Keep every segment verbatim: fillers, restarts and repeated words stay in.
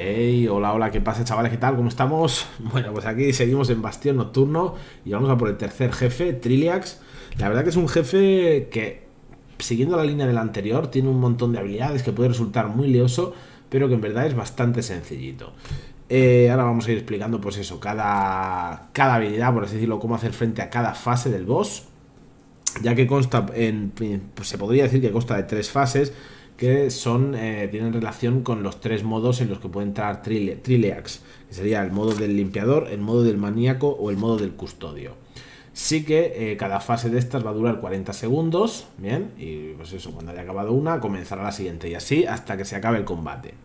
Hey, hola, hola, ¿qué pasa, chavales? ¿Qué tal? ¿Cómo estamos? Bueno, pues aquí seguimos en Bastión Nocturno y vamos a por el tercer jefe, Trilliax. La verdad que es un jefe que, siguiendo la línea del anterior, tiene un montón de habilidades que puede resultar muy lioso, pero que en verdad es bastante sencillito. Eh, ahora vamos a ir explicando, pues eso, cada, cada habilidad, por así decirlo, cómo hacer frente a cada fase del boss, ya que consta, en, pues se podría decir que consta de tres fases, que son eh, tienen relación con los tres modos en los que puede entrar Trilliax, que sería el modo del limpiador, el modo del maníaco o el modo del custodio. Sí que eh, cada fase de estas va a durar cuarenta segundos, bien, y pues eso, cuando haya acabado una, comenzará la siguiente, y así hasta que se acabe el combate.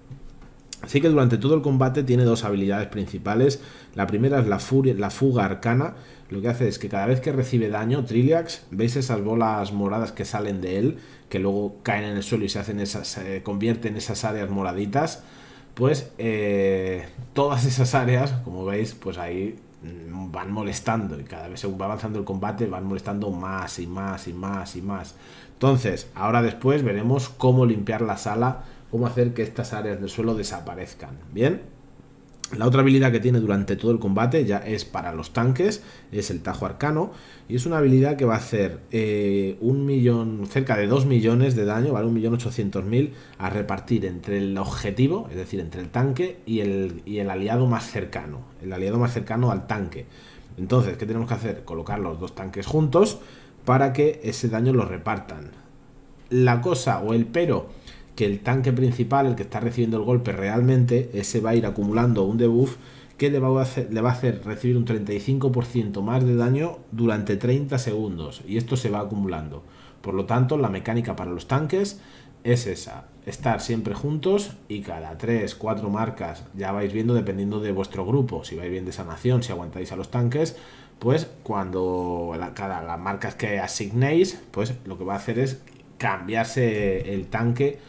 Así que durante todo el combate tiene dos habilidades principales. La primera es la, furia, la fuga arcana. Lo que hace es que cada vez que recibe daño Trilliax, veis esas bolas moradas que salen de él, que luego caen en el suelo y se hacen esas, se convierten en esas áreas moraditas. Pues eh, todas esas áreas, como veis, pues ahí van molestando, y cada vez según va avanzando el combate van molestando más y más y más y más. Entonces, ahora después veremos cómo limpiar la sala, cómo hacer que estas áreas del suelo desaparezcan. Bien, la otra habilidad que tiene durante todo el combate ya es para los tanques, es el Tajo Arcano, y es una habilidad que va a hacer eh, un millón, cerca de dos millones de daño, ¿vale? un millón ochocientos mil a repartir entre el objetivo, es decir, entre el tanque y el, y el aliado más cercano, el aliado más cercano al tanque. Entonces, ¿qué tenemos que hacer? Colocar los dos tanques juntos para que ese daño lo repartan. La cosa o el pero, que el tanque principal, el que está recibiendo el golpe realmente, ese va a ir acumulando un debuff que le va a hacer, le va a hacer recibir un treinta y cinco por ciento más de daño durante treinta segundos, y esto se va acumulando. Por lo tanto, la mecánica para los tanques es esa, estar siempre juntos, y cada tres, cuatro marcas, ya vais viendo dependiendo de vuestro grupo, si vais bien de sanación, si aguantáis a los tanques, pues cuando la, cada las marcas que asignéis, pues lo que va a hacer es cambiarse el tanque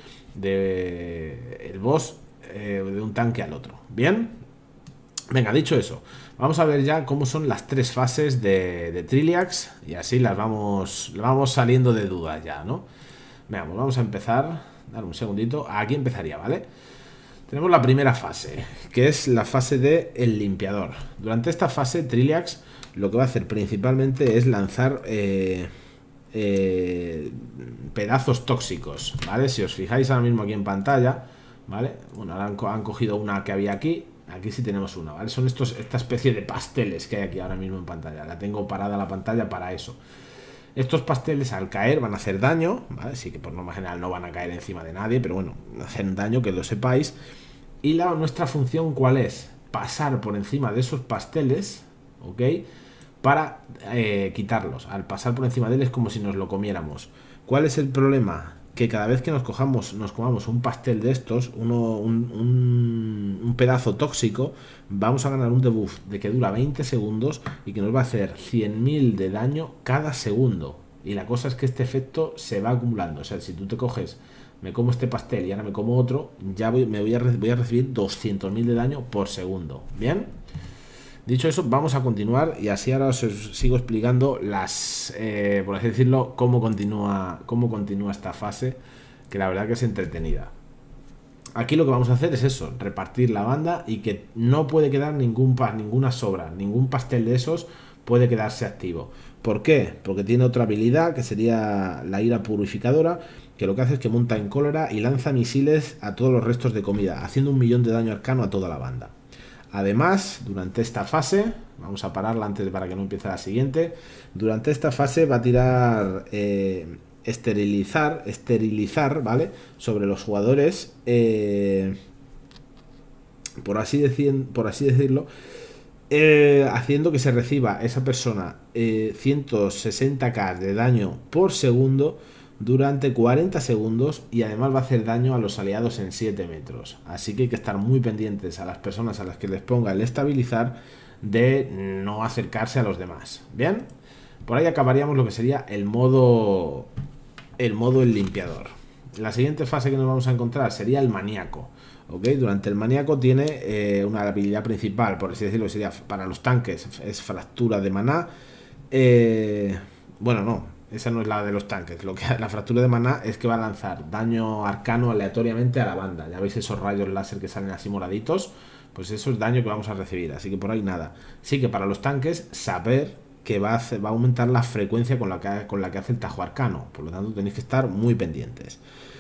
de el boss eh, de un tanque al otro. Bien, venga, dicho eso, vamos a ver ya cómo son las tres fases de, de Trilliax, y así las vamos, vamos saliendo de dudas ya, ¿no? Veamos, vamos a empezar. Dale un segundito, aquí empezaría, ¿vale? Tenemos la primera fase, que es la fase de el limpiador. Durante esta fase Trilliax lo que va a hacer principalmente es lanzar eh, Eh, pedazos tóxicos, ¿vale? Si os fijáis ahora mismo aquí en pantalla, ¿vale? Bueno, ahora han, co han cogido una que había aquí. Aquí sí tenemos una, ¿vale? Son estos, esta especie de pasteles que hay aquí ahora mismo en pantalla. La tengo parada la pantalla para eso. Estos pasteles al caer van a hacer daño, ¿vale? Sí que por norma general no van a caer encima de nadie, pero bueno, hacen daño, que lo sepáis. Y la, nuestra función, ¿cuál es? Pasar por encima de esos pasteles, ¿ok? Para eh, quitarlos. Al pasar por encima de él es como si nos lo comiéramos. ¿Cuál es el problema? Que cada vez que nos cojamos, nos comamos un pastel de estos, uno, un, un, un pedazo tóxico, vamos a ganar un debuff de que dura veinte segundos y que nos va a hacer cien mil de daño cada segundo. Y la cosa es que este efecto se va acumulando. O sea, si tú te coges, me como este pastel y ahora me como otro, ya voy, me voy a, voy a recibir doscientos mil de daño por segundo. ¿Bien? Dicho eso, vamos a continuar, y así ahora os sigo explicando las, eh, por así decirlo, cómo continúa, cómo continúa esta fase, que la verdad que es entretenida. Aquí lo que vamos a hacer es eso, repartir la banda, y que no puede quedar ningún pas, ninguna sobra, ningún pastel de esos puede quedarse activo. ¿Por qué? Porque tiene otra habilidad que sería la ira purificadora, que lo que hace es que monta en cólera y lanza misiles a todos los restos de comida, haciendo un millón de daño arcano a toda la banda. Además, durante esta fase, vamos a pararla antes para que no empiece la siguiente. Durante esta fase va a tirar eh, esterilizar, esterilizar, ¿vale? Sobre los jugadores, eh, por así decir, por así decirlo, eh, haciendo que se reciba esa persona eh, ciento sesenta K de daño por segundo durante cuarenta segundos, y además va a hacer daño a los aliados en siete metros. Así que hay que estar muy pendientes a las personas a las que les ponga el estabilizar de no acercarse a los demás. Bien, por ahí acabaríamos lo que sería el modo el modo el limpiador. La siguiente fase que nos vamos a encontrar sería el maníaco. ¿Ok? Durante el maníaco tiene eh, una habilidad principal, por así decirlo, sería para los tanques, es fractura de maná. Eh, bueno, no. esa no es la de los tanques. Lo que la fractura de maná es que va a lanzar daño arcano aleatoriamente a la banda. Ya veis esos rayos láser que salen así moraditos, pues eso es daño que vamos a recibir, así que por ahí nada. Sí que para los tanques, saber que va a, hacer, va a aumentar la frecuencia con la, que, con la que hace el tajo arcano, por lo tanto tenéis que estar muy pendientes.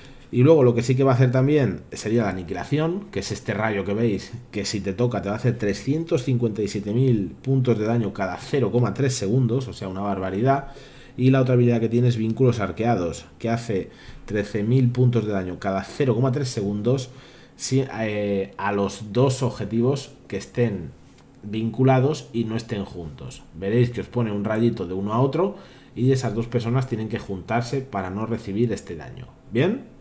Y luego lo que sí que va a hacer también sería la aniquilación, que es este rayo que veis, que si te toca te va a hacer trescientos cincuenta y siete mil puntos de daño cada cero coma tres segundos, o sea, una barbaridad. Y la otra habilidad que tiene es vínculos arqueados, que hace trece mil puntos de daño cada cero coma tres segundos si, eh, a los dos objetivos que estén vinculados y no estén juntos. Veréis que os pone un rayito de uno a otro y esas dos personas tienen que juntarse para no recibir este daño. ¿Bien?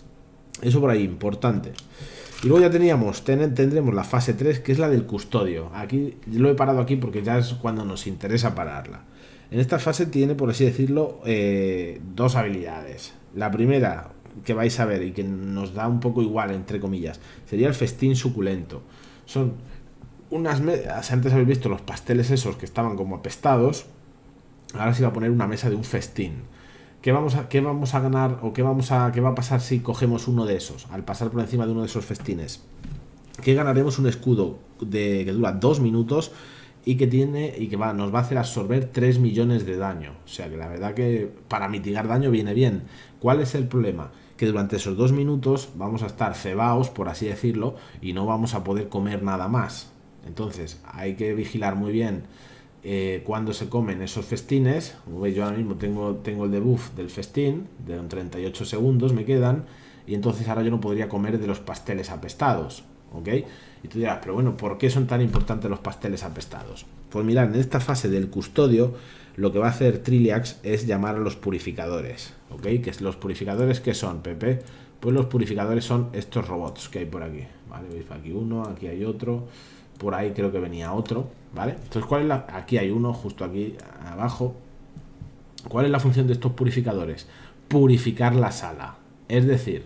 Eso por ahí, importante. Y luego ya teníamos, ten, tendremos la fase tres, que es la del custodio. Aquí lo he parado aquí porque ya es cuando nos interesa pararla. En esta fase tiene, por así decirlo, eh, dos habilidades. La primera, que vais a ver y que nos da un poco igual, entre comillas, sería el festín suculento. Son unas mesas, antes habéis visto los pasteles esos que estaban como apestados, ahora se va a poner una mesa de un festín. ¿Qué vamos, a, ¿Qué vamos a ganar o qué, vamos a, qué va a pasar si cogemos uno de esos? Al pasar por encima de uno de esos festines, que ganaremos un escudo de, que dura dos minutos y que tiene y que va, nos va a hacer absorber tres millones de daño. O sea que la verdad que para mitigar daño viene bien. ¿Cuál es el problema? Que durante esos dos minutos vamos a estar cebaos, por así decirlo, y no vamos a poder comer nada más. Entonces hay que vigilar muy bien Eh, cuando se comen esos festines. Como veis, yo ahora mismo tengo, tengo el debuff del festín, de treinta y ocho segundos me quedan, y entonces ahora yo no podría comer de los pasteles apestados, ¿ok? Y tú dirás, pero bueno, ¿por qué son tan importantes los pasteles apestados? Pues mirad, en esta fase del custodio, lo que va a hacer Trilliax es llamar a los purificadores, ¿ok? Que es los purificadores, ¿qué son, Pepe? Pues los purificadores son estos robots que hay por aquí, ¿vale? Veis aquí uno, aquí hay otro, por ahí creo que venía otro, ¿vale? Entonces, ¿cuál es la? Aquí hay uno, justo aquí abajo. ¿Cuál es la función de estos purificadores? Purificar la sala. Es decir,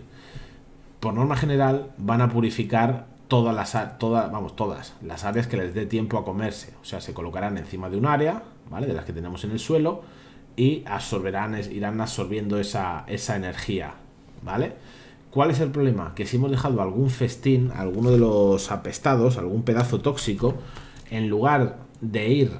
por norma general van a purificar todas las, todas, vamos, todas las áreas que les dé tiempo a comerse. O sea, se colocarán encima de un área, ¿vale? De las que tenemos en el suelo, y absorberán, irán absorbiendo esa, esa energía, ¿vale? ¿Cuál es el problema? Que si hemos dejado algún festín, alguno de los apestados, algún pedazo tóxico, en lugar de ir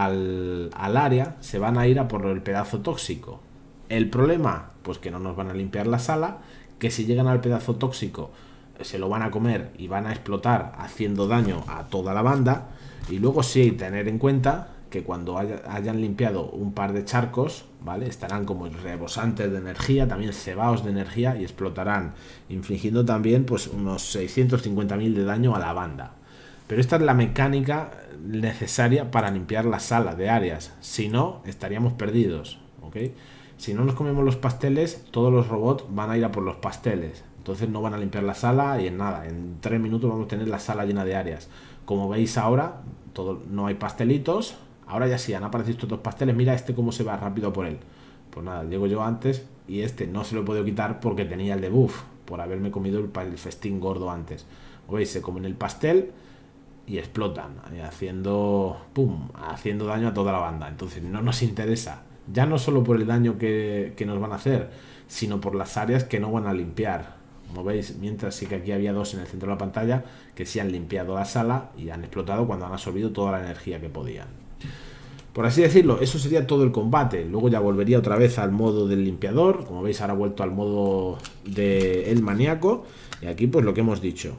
al, al área, se van a ir a por el pedazo tóxico. ¿El problema? Pues que no nos van a limpiar la sala, que si llegan al pedazo tóxico se lo van a comer y van a explotar haciendo daño a toda la banda. Y luego sí, tener en cuenta que cuando haya, hayan limpiado un par de charcos, ¿vale? Estarán como rebosantes de energía, también cebados de energía, y explotarán, infligiendo también pues unos seiscientos cincuenta mil de daño a la banda. Pero esta es la mecánica necesaria para limpiar la sala de áreas, si no estaríamos perdidos, ¿ok? Si no nos comemos los pasteles, todos los robots van a ir a por los pasteles, entonces no van a limpiar la sala y en nada, en tres minutos vamos a tener la sala llena de áreas. Como veis ahora, todo, no hay pastelitos. Ahora ya sí, han aparecido estos dos pasteles. Mira este cómo se va rápido por él. Pues nada, llego yo antes y este no se lo he podido quitar porque tenía el debuff, por haberme comido el, el festín gordo antes. Como veis, se comen el pastel y explotan, haciendo, pum, haciendo daño a toda la banda. Entonces no nos interesa, ya no solo por el daño que, que nos van a hacer, sino por las áreas que no van a limpiar. Como veis, mientras sí que aquí había dos en el centro de la pantalla que sí han limpiado la sala y han explotado cuando han absorbido toda la energía que podían. Por así decirlo, eso sería todo el combate. Luego ya volvería otra vez al modo del limpiador. Como veis, ahora ha vuelto al modo del maníaco. Y aquí pues lo que hemos dicho.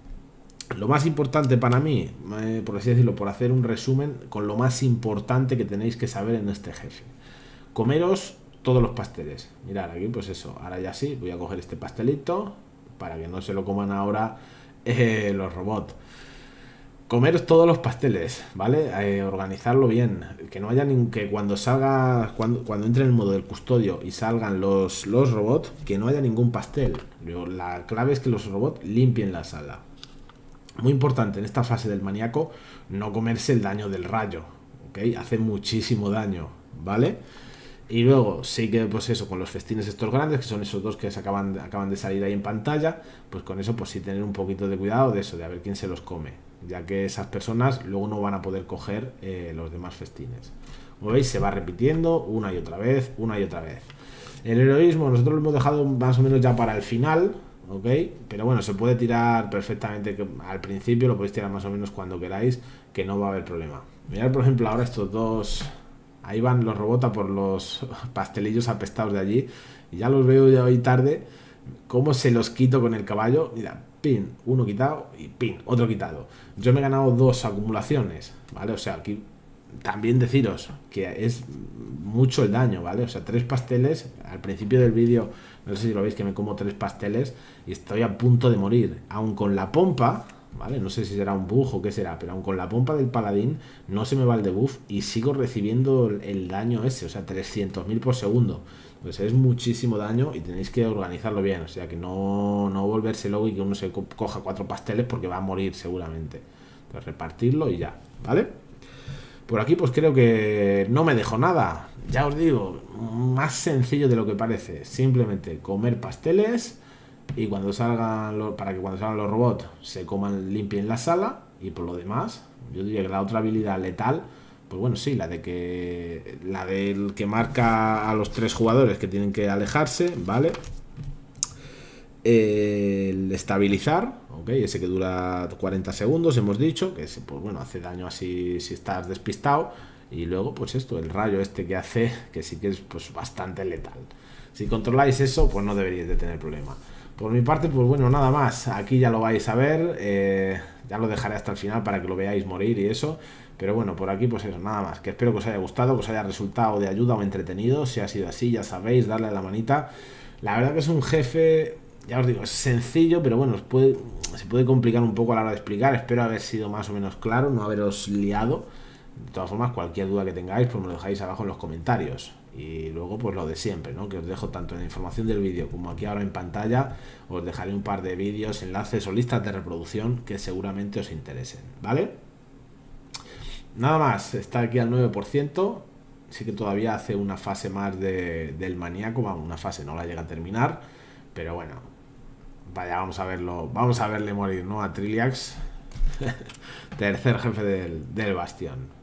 Lo más importante para mí, eh, por así decirlo, por hacer un resumen con lo más importante que tenéis que saber en este jefe. Comeros todos los pasteles. Mirad aquí, pues eso. Ahora ya sí, voy a coger este pastelito para que no se lo coman ahora eh, los robots. Comeros todos los pasteles, ¿vale? Eh, organizarlo bien. Que no haya ni que cuando salga, cuando, cuando entre en el modo del custodio y salgan los, los robots, que no haya ningún pastel. La clave es que los robots limpien la sala. Muy importante en esta fase del maníaco, no comerse el daño del rayo, ¿ok? Hace muchísimo daño, ¿vale? Y luego sí que pues eso, con los festines estos grandes, que son esos dos que se acaban, acaban de salir ahí en pantalla, pues con eso pues sí tener un poquito de cuidado de eso, de a ver quién se los come, ya que esas personas luego no van a poder coger eh, los demás festines. Como veis, se va repitiendo una y otra vez, una y otra vez. El heroísmo nosotros lo hemos dejado más o menos ya para el final, ¿ok? Pero bueno, se puede tirar perfectamente al principio, lo podéis tirar más o menos cuando queráis, que no va a haber problema. Mirad, por ejemplo, ahora estos dos... Ahí van los robots por los pastelillos apestados de allí. Y ya los veo ya hoy tarde. Cómo se los quito con el caballo. Mira, pin, uno quitado y pin, otro quitado. Yo me he ganado dos acumulaciones, ¿vale? O sea, aquí también deciros que es mucho el daño, ¿vale? O sea, tres pasteles. Al principio del vídeo, no sé si lo veis, que me como tres pasteles y estoy a punto de morir. Aún con la pompa... ¿Vale? No sé si será un bug o qué será, pero aun con la pompa del paladín no se me va el debuff y sigo recibiendo el, el daño ese, o sea, trescientos mil por segundo. Pues es muchísimo daño y tenéis que organizarlo bien, o sea, que no, no volverse loco y que uno se co coja cuatro pasteles porque va a morir seguramente. Entonces repartirlo y ya, ¿vale? Por aquí pues creo que no me dejo nada, ya os digo, más sencillo de lo que parece, simplemente comer pasteles... Y cuando salgan los, para que cuando salgan los robots se coman, limpien la sala. Y por lo demás, yo diría que la otra habilidad letal, pues bueno, sí, la de que la del que marca a los tres jugadores que tienen que alejarse, ¿vale? El estabilizar, ok, ese que dura cuarenta segundos, hemos dicho, que ese, pues bueno, hace daño así si estás despistado. Y luego, pues esto, el rayo este que hace, que sí que es pues bastante letal. Si controláis eso, pues no deberíais de tener problema. Por mi parte, pues bueno, nada más. Aquí ya lo vais a ver. Eh, ya lo dejaré hasta el final para que lo veáis morir y eso. Pero bueno, por aquí pues eso, nada más. Que espero que os haya gustado, que os haya resultado de ayuda o entretenido. Si ha sido así, ya sabéis, darle a la manita. La verdad que es un jefe, ya os digo, es sencillo, pero bueno, os puede, se puede complicar un poco a la hora de explicar. Espero haber sido más o menos claro, no haberos liado. De todas formas, cualquier duda que tengáis, pues me lo dejáis abajo en los comentarios. Y luego pues lo de siempre, ¿no? Que os dejo tanto en la información del vídeo como aquí ahora en pantalla. Os dejaré un par de vídeos, enlaces o listas de reproducción que seguramente os interesen, ¿vale? Nada más, está aquí al nueve por ciento. Sí que todavía hace una fase más de, del maníaco. Vamos, una fase no la llega a terminar, pero bueno, vaya, vamos a verlo. Vamos a verle morir, ¿no? A Trilliax. Tercer jefe del, del bastión.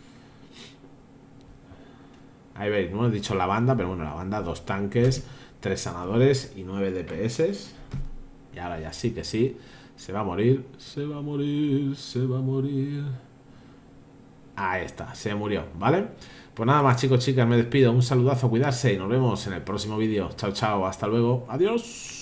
Ahí veis, no he dicho la banda, pero bueno, la banda, dos tanques, tres sanadores y nueve D P S. Y ahora ya sí que sí, se va a morir, se va a morir, se va a morir. Ahí está, se murió, ¿vale? Pues nada más, chicos, chicas, me despido. Un saludazo, cuidarse y nos vemos en el próximo vídeo. Chao, chao, hasta luego, adiós.